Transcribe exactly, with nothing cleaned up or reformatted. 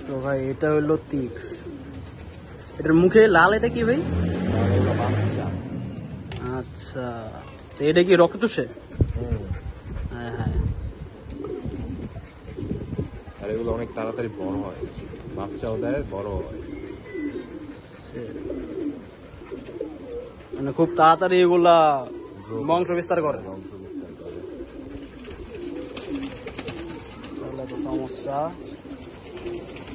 তো ভাই এটা হলো টিক্স, এটার মুখে লাল, এটা কি ভাই? আচ্ছা, তো এটা কি রক্ত চুষে? হ্যাঁ হ্যাঁ, আর এগুলো অনেক তাড়াতাড়ি বড় হয়, বাচ্চাও দেয়, বড় হয়, মানে খুব তাড়াতাড়ি এগুলা বংশ বিস্তার করে। বংশ বিস্তার করে। তাহলে তো সমস্যা।